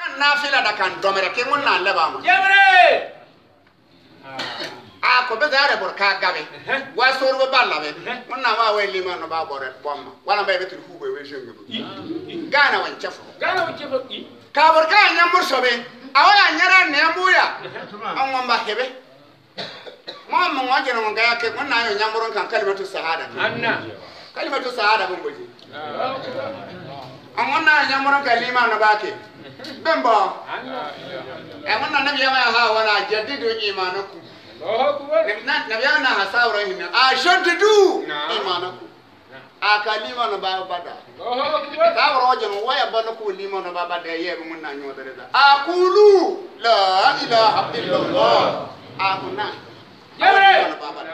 nafila da kan domere ke mun na leba ma Jamre. a ko be zare bor ka gabe wa soro be balla be mun na wa we lima no ba bore bomma wala be betul hu be we jengu gana wan chafo Gana wuce baki. ka bor ka nya murso be awaya nyara ne mbuya an ngomba hebe mo ngwaje no ngaya ke mun na yo nyamuron kan kalimatu sahada Anna. kalimatu sahada bon boji an wonna nyamuron kalima no bake bembo Anna. e wonna nabi ya ha wana jaddidu imanakum nabi ya na hasawra hinna ashaddu imanakum akalima no ba bada ka roje no waya bana ko lima no ba bada yebe mun na nyodare da aqulu la ilaha illallah akuna Jamre.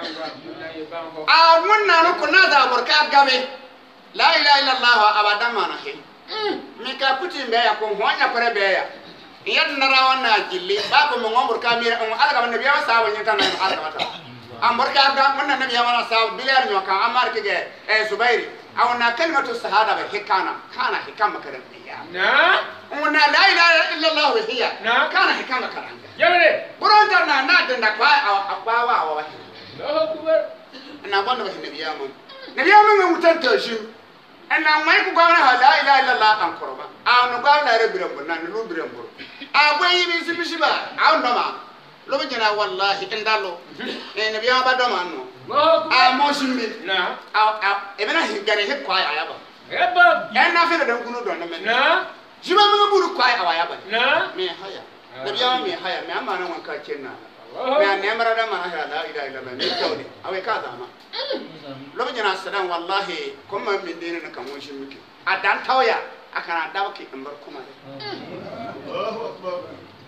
mun na no kuna da burka gabe la ilaha illallah abadan mana he mi ka kuti mbe ya ko honya pare be ya yad na rawana jilli ba ko mo ngomur kamira on alga nabi ya sawa nyata na alga mata ambarka ga mun na nabi ya wana sawa bilal nyo kan amar kige zubairi aw na kalimatu sahada ba hikana kana hikama karan ya Na. ona la ilaha illallah wa hiya Na. kana hikama karan Jamre. buronta na danda kwa akwa wa Allahu Akbar. na bonna ba nabi ya mun mutanta shi ana mai ku gwana la ilaha illallah an korba an gwana rabbiran bunna ni rubiran buru agwai bi sibishi ba an doma lo jina wallahi indalo nabi ya ba doma no Allahu Akbar. mo shimbi Na. e bena higare he kwa ya ba Yabba. na fe da kunu don men Na. jiba mun buru kwa ya ba Na. me haya nabi ya me haya me amma nan wanka kenna Allahu me ne mara da mana la ilaha illallah ne tawde awe ka zama lo jina sadan wallahi kuma min dinin na kan woshin miki adan tawya akana dabki ambar kuma Allahu akbar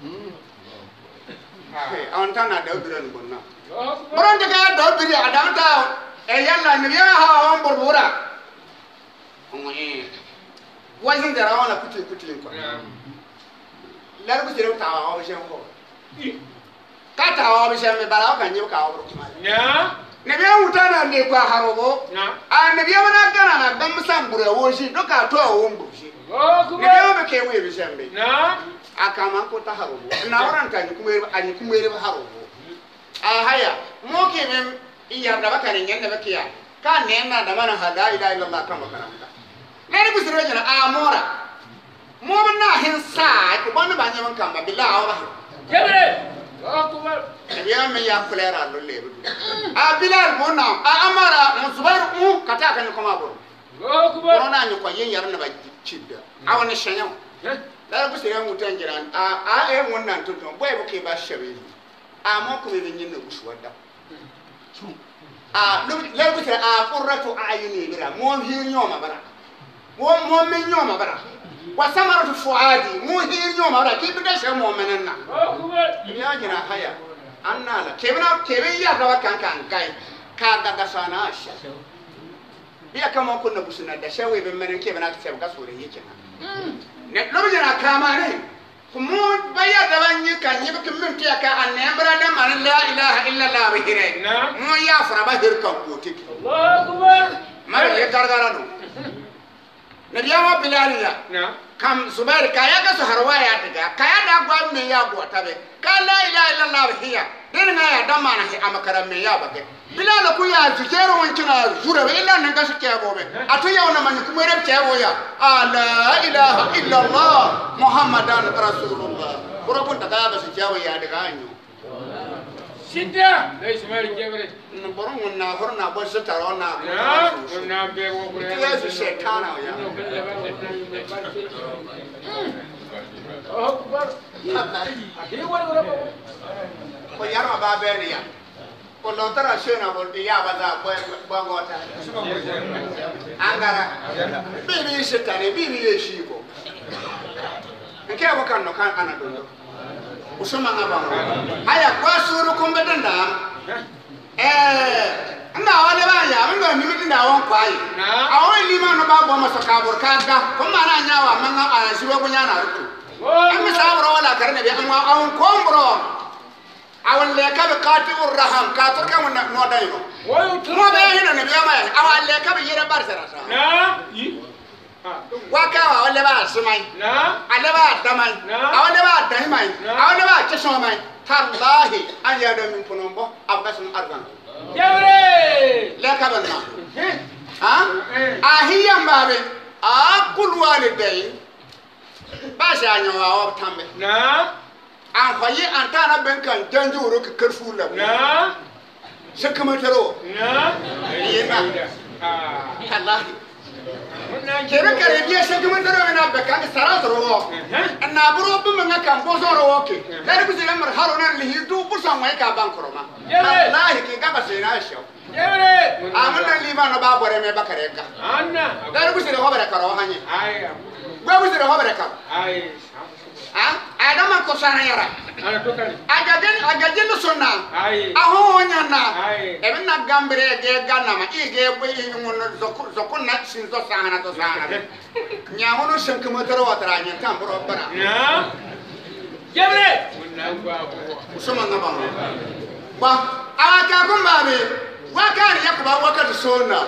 on tana da biran gonna Allahu Akbar. buron daga da biri adan ta yalla ne ya ha on burbura wazin da rawana kuti ko lar ku sire ta wa shen ko ka ta wa shen me bara kan yi ka wa kuma Na. ne biya mutana ne kwa harobo Na. a ne biya wana kana na dan musan bure wo shi doka to wo mbushi Allahu ne Akbar. biya be ke we bi shen be Na. aka man ko ta harobo na waran kan kuma re harobo a haya mo ke men iya da baka ne yanda bake ya ka ne na da mana hada ila illallah kan makaranta ne ku sire jana a mora mo na hin sa ko ban ba nyaman kan ba billahi wa Jamre. Allahu Akbar. ya me ya kulera lo le a bilal mo na a amara mo zubair mu kata kan ko ma boro Allahu Akbar. corona ni ko yin yar na ba cidda a wani shanyan la ku sire mu tan jiran a e wannan tuntun boy bu ke ba shabe a mo ko be yin na uswada a le ku sire a qurratu ayuni bira mo hin nyoma bara mo men nyoma bara wa samaratu fuadi mo hin nyoma bara ki bi da she mo menenna Allahu Akbar. ya jira haya annala kebe ya dawa kan kai ka daga sana asha biya kama kunna busuna da shawe ben menen kebe na tsaye ka sore yake na ne lo jira kama ne kuma baya da ban yi kan yi bikin min tiya ka anne bara da man la ilaha illa allah wa hire Na. mu ya fara ba hirkan ko tiki Allahu Akbar. mara ya gargara no ne biya wa bilaliya Na. kam zubair kaya ga su harwaya daga kaya da gwa me ya go tabe ka la ilaha illallah hiya din na ya dan mana hi amakaran me ya bake bilal ku ya zikero wancina zura be illa nan ga su ke gobe atu yau na man kuma rab ke goya la ilaha illallah muhammadan rasulullah buro kun daga ba su ke ya daga anyo Sita. Dai Ismail Jamre. no boro mun na horna bo su taro na Na. Na be wo ko. ya su shetana ya Allahu Akbar. Hi wala wala. ko yarma ba beriya ko lo tara shena bol ya baza bo ngota angara bibi shetane bibi yeshiko nke abokan no kan ana dondo usuma ngaba haya kwa suru kumbe danda anga wale ba ya ngo mi midinda won kwai awon lima no ba bo masaka bor kaga ko mana nyawa manga a siwe kunya na rutu amma sabro wala karne be amma awon kombro awon le ka be qati'ur raham ka to kan no dayno Wayo mo be hina ne be ma awon le ka be yere bar sara sa Na. waka wa wale ba sumai na ale ba damai awale ba daimai awale ba chesomai tallahi an ya da min punombo abgasun argan jawre la kabanna ha ahiyan babe aqul waliday ba sha nyawa wa tambe na an khoyi an tana ben kan janjuru ka karfu la na shakamataro na yena tallahi kere kare biya shakamataro na be kan saratro na buro bu manga kan bozoro woke dare ku zira mar haruna li hidu busan wai ka ban koroma tallahi ki ga basina sho jawre amana liba no ba bore me bakare ka anna dare ku zira hobare karo hanye ay gwa ku zira hobare ka ay adama ko sana yara ana tokali agajen sonna ay aho nyana ay ebe na gambere ge ganama ige bo ngono zokon na sinzo sahana to sahana nya hono shanka motoro watara nya tambro bara na jawre wonna gwa usoma ngaba ba awaka kumbabe wakari yakuba wakati sonna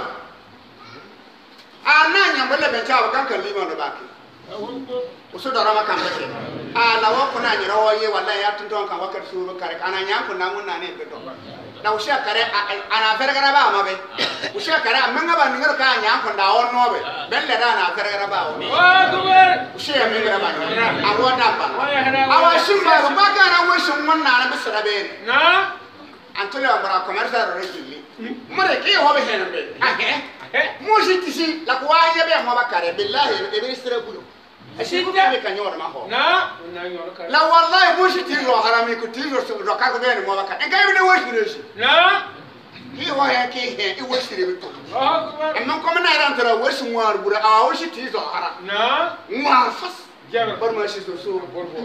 ananya mbele bencha wakanka lima no baki usu dara makambete ala wa kuna nyira woye wallahi ya tunton kan wakati suru kare ana nyanko namun na ne bedo na usha kare ana fergara ba mabe usha kare amanga ba ningar ka nyanko da onno be belle da na fergara ba o kubar usha mingra ba awo da ba awa shimba ba ka na woshin wannan na bisra be na antula bara commercial rejili mure ke ho be henbe mo shitisi la kwa yebe mo bakare billahi e be sira bulu ashikuka be kanyor ma ho na nyor ka la wallahi mo shiti ro harami ko ti ro so ka ko be mo bakare en kay be wo shire na ki ho ya ki he e wo shire be to kubar en man ko na ran tara wo shi war bura a wo shiti zo hara na ngwa fas jawre bar ma shi so borbo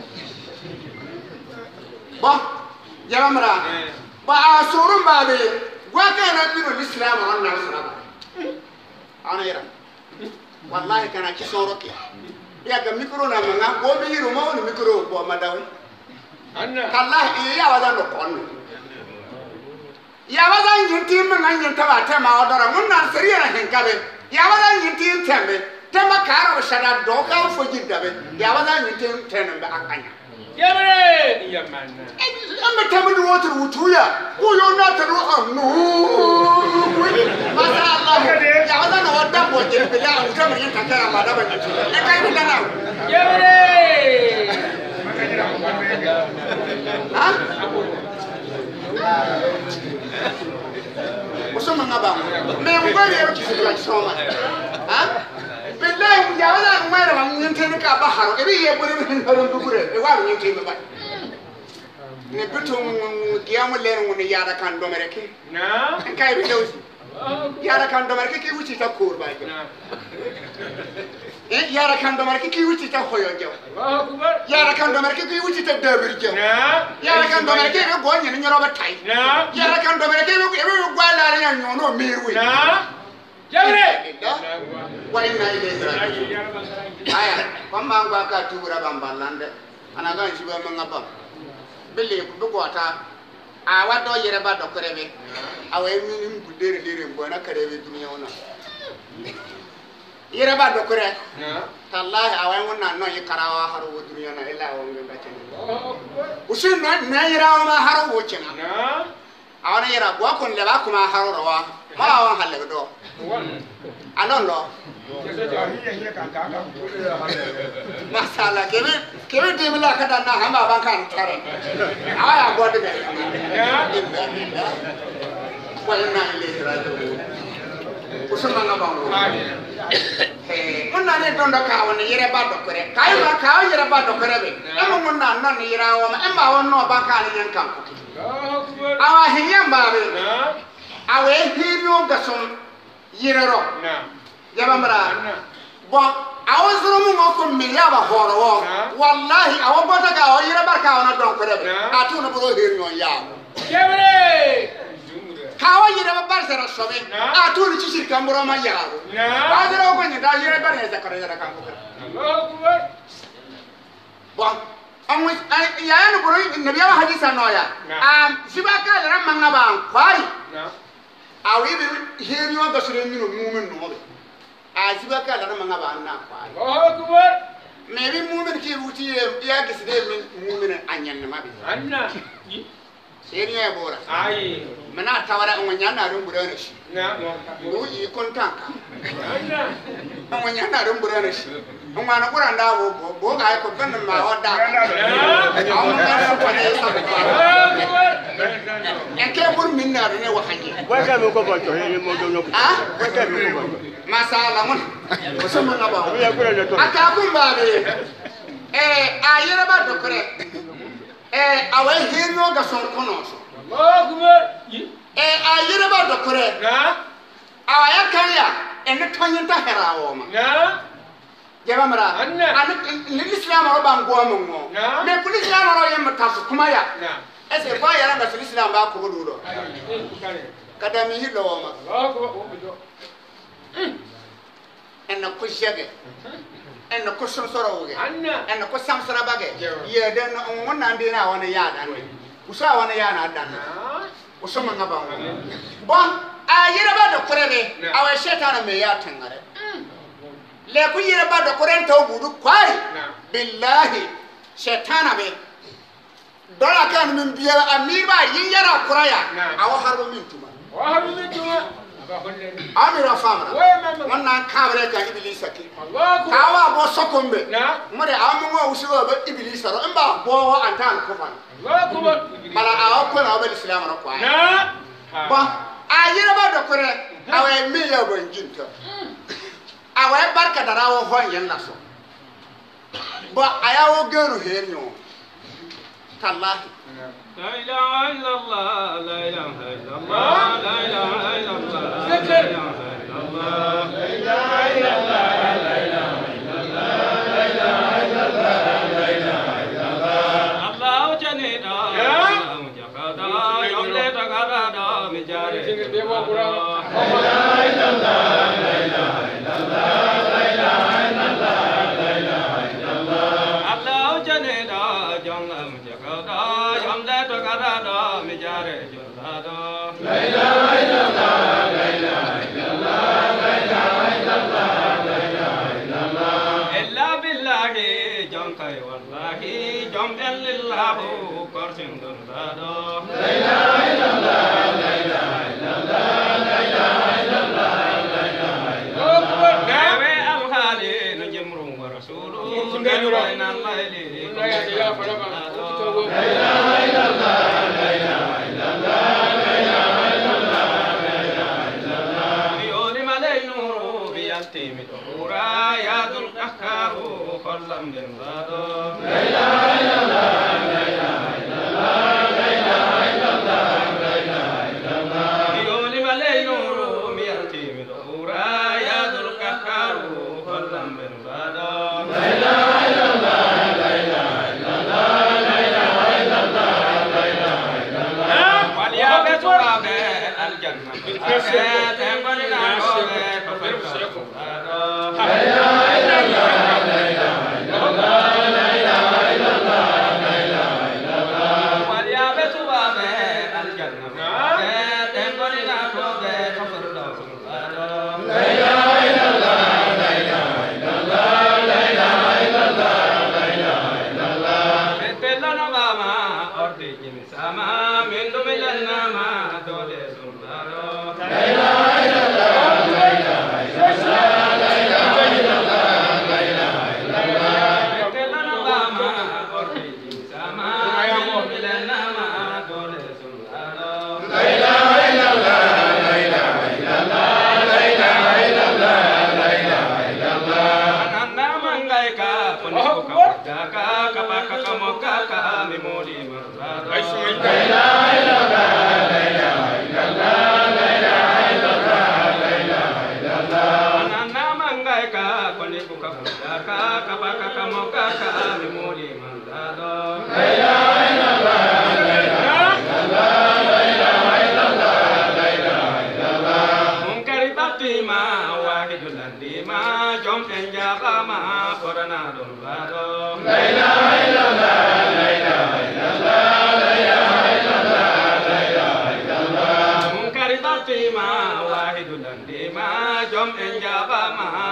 ba jamra ba asurun babe wa kana binu islam wannan sura ana yara wallahi kana ki soroki ya ga mikro na manga ko bi yiro ma woni mikro bo madawi anna wallahi ya wada no kon ya wada nyinti manga nyinta ba ta ma odara mun na sariya na henkabe ya wada nyinti tembe temba karo shada do ka fo jiddabe ya wada nyinti tenembe akanya jawre yamanna amma tamudu wotur wutuya ko yo na taru annu masha Allah ya wada na wada bo je bila wuta mun ta kara ma da ban yi e kai bila na jawre ha usoma ngaba me ngwali ya kisi bila soma ha billahi ya wada ngwara ma mun tin ka ba haro e bi ye buri min haro dugure e wa mun tin ba ne bitum giamu len woni yada kan do mereke na kai bi dawsi yada kan do mereke ki wuci ta kurba na yada kan do mereke ki wuci ta hoyo jaw kubar yada kan do mereke ki wuci ta dabir jaw na yada kan do mereke be gonya ni nyoro ba tai na yada kan do mereke be gwala nya nyono mirwi na jawre wa inna ilayhi raji'un aya kwamba ngwa ka tubura bambalande ana ga shiba mangaba bele ku bugota a wado yere ba do korebe awe min gudere dere mbo na karebe dunya wona yere ba do kore tallahi awe wona no yikarawa haro wo dunya na illa wo ngba tene usun na yira ma haro wo cena na awana yira gwa kon le ba kuma haro rawa ma awan halle do anondo masala kebe dimila kada na hamba bankan tare aya gode be wa inna ilayhi raji'un usama ngabango monna ne dondo ka woni yere ba do kore kay ma ka yere ba do kore be amma monna non yira wa ma amma wonno bankan yankan awa hiyamba be awe hirio gason yirero yabamra bo awazuru mu ngoko miliyaba horo wo wallahi awabota ka o yira barka ona don ko rebe atu no bro hirnyo ya jawre kawa yira bar sera sobe atu ni chishir kambro ma ya azra ko ni da yira bar ne zakara yira kan ko akbar bo amwe ya no bro nabi wa hadisa no ya sibaka yira mangaba kwari awi bi hirnyo ga sure minu mumin no be asiba ka la manga ba na kwa Allahu Akbar. me bi mu'min ki wuti ya gisi de mu'min anyan ma bi Anna. seri ya bora Ai. mana tawara on nyana rum burana shi Na mu yi kontanka Anna. on nyana rum burana shi on ma na kuranda bo ga ko ban ma wada awon ma so ko ne sa en ke bur minna ne wa hanye Weka mi ko ba to he mo do no. ah Weka mi ko ba. masala mun ko so man ba Ya ko le to. aka kun ba be ayere ba dokore awai hinno ga son kono so Allahu Akbar. ayere ba dokore Na. awaya kanya en tonyin ta herawo ma Na. jaba mara Anna. ni islam ro ban go mo mo Na. me kuli islam ro yem ta kuma ya Na. ese fa yara ga islam ba ko do kada mi hilo ma Allahu Akbar. en ko shege en ko son soro wuge Anna. en ko sam sara bage ye den on nan dina wona ya dan usa wona ya na dan Na. usama ngaba bon ayere ba do korebe awa shetana me ya tangare le ku yere ba do koren taw budu kwai billahi shetana be dola kan min biya amiba yin yara kuraya awa harbo min tuma Wa habibituma. Aba holle. amira famara Wa mama. wannan kabre ka iblisa ki Allahu Akbar. kawa bo sokombe Na. mure amu ngo usigo be iblisa ro imba bo wa antan kufan Allahu Akbar. bala awa ko na be islam ro kwai Na. ba ayere ba do kore awa mi ya banjinta awa barka darawo hon yan laso ba ayawo geru henyo tallahi لا إله إلا الله لا إله إلا الله لا إله إلا الله لا ذكر. إله إلا الله لا إله إلا الله لا إله إلا الله لا إله إلا الله لا إله إلا الله الله جنيدا الله جكادا يوم لتكادا مجاري لا إله إلا الله لا إله إلا الله لا إله إلا الله لا إله إلا الله الله جنيدا يوم جكادا يوم لتكادا مجاري لا إله إلا الله لا إله إلا الله لا إله إلا الله لا إله إلا الله إلا بالله جمكي والله جمع لله كرسم دردادو لا إله إلا الله لا إله إلا الله لا إله إلا الله لا إله إلا الله كاوي الخالي نجمر ورسوله بين الليل لا إله إلا الله لا إله إلا الله لا إله إلا الله لا إله إلا الله يوم علي نور بيلتم دورا يا ذو القهار خلم بالغادو لا إله إلا الله لا إله إلا الله لا إله إلا الله لا إله إلا الله يوم علي نور بيلتم دورا يا ذو القهار خلم بالغادو لا إله إلا الله لا إله إلا الله لا إله إلا الله لا إله إلا الله واليابس وابه الجنة تنقل لا إله إلا الله لا إله إلا الله لا إله إلا الله لا إله إلا الله واليابس وابه الجنة تنقل لا إله إلا الله لا إله إلا الله لا إله إلا الله لا إله إلا الله مثل نظام أرض جمسما من دمل النما دولة سلطانو لا إله إلا الله لا إله إلا الله لا إله إلا الله لا إله إلا الله مثل نظام أرض جمسما من دمل النما دولة سلطانو لا إله إلا الله لا إله إلا الله لا إله إلا الله لا إله إلا الله أنا من غيك فنكوك مدكا كباكا كموكا ميمولي مرزادو لا إله إلا الله لا إله إلا الله لا إله إلا الله لا إله إلا الله أنا من غيك فنكوك مدكا كباكا كموكا ميمولي مرزادو لا إله إلا الله لا إله إلا الله لا إله إلا الله لا إله إلا الله منكر بطيما واحد لنديما جم إنجاقما قرنا دنبادو لا إله إلا الله لا إله إلا الله لا إله إلا الله لا إله إلا الله منكر بطيما واحد لنديما جم إنجاقما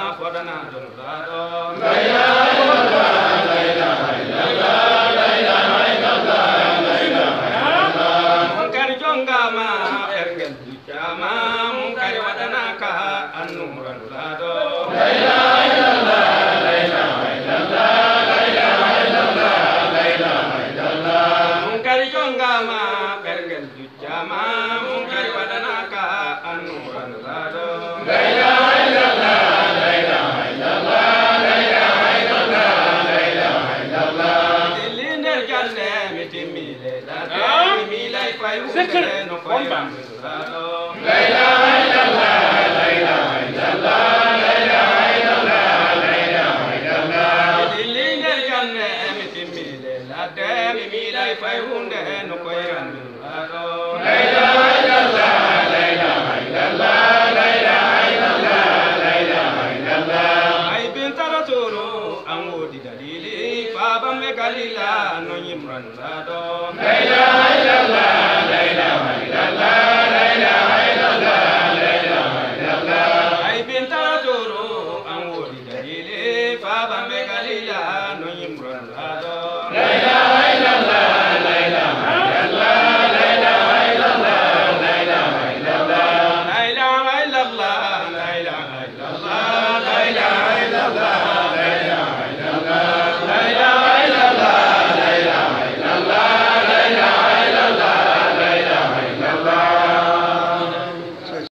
wana donado la ilaha illallah la ilaha illallah la ilaha illallah la ilaha illallah munkar jongama ergel jama munkar wadanaka annumran lado la ilaha illallah la ilaha illallah la ilaha illallah la ilaha illallah munkar jongama ergel jama munkar wadanaka annumran lado la ilaha illallah la ilaha illallah la ilaha illallah la ilaha illallah diliner janne mitimile la milay fay Zikr. no fay la ilaha illallah la ilaha illallah la ilaha illallah la ilaha illallah diliner janne mitimile la milay fay hunde no fay la ilaha illallah la ilaha illallah la ilaha illallah la ilaha illallah ay binta rasulu amudi dalili babam me galila no nyimran lado la ilaha illallah la ilaha illallah la ilaha illallah la ilaha illallah ay binta